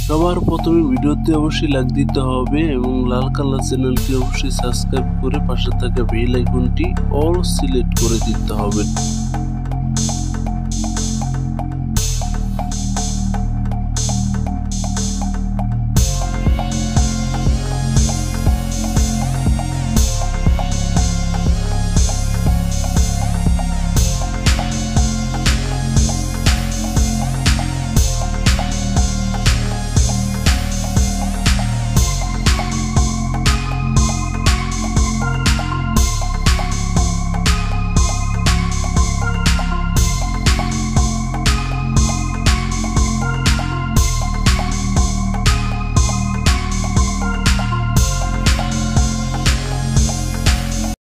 সবার প্রথমে ভিডিওতে অবশ্যই লাইক দিতে হবে এবং লাল কালার চ্যানেলটি অবশ্যই সাবস্ক্রাইব করে পাশে থাকা বেল আইকনটি অল সিলেক্ট করে দিতে হবে।